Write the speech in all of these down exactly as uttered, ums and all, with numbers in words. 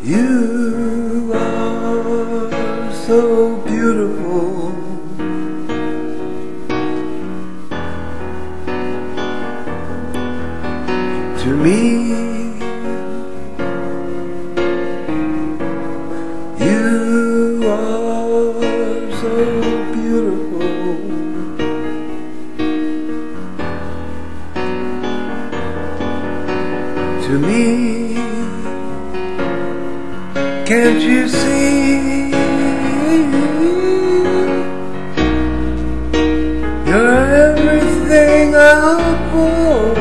You are so beautiful. To me, you are so beautiful. To me, can't you see? You're everything I hope for.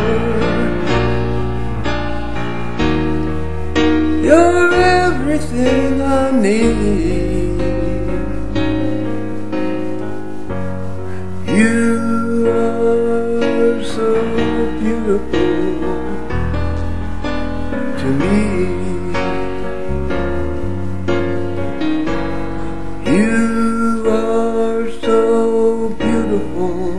You're everything I need. You are so beautiful to me. You are so beautiful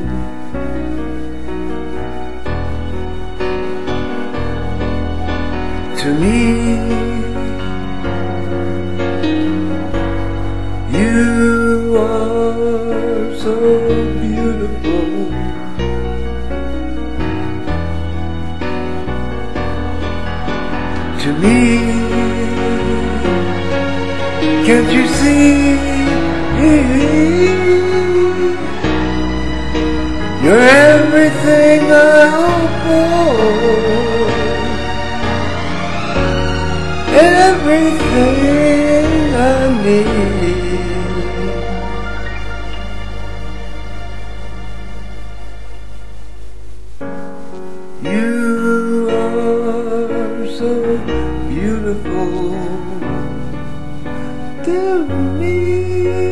to me. You are so beautiful to me. Can't you see? You're everything I hope for. Everything I need. You are so beautiful to me.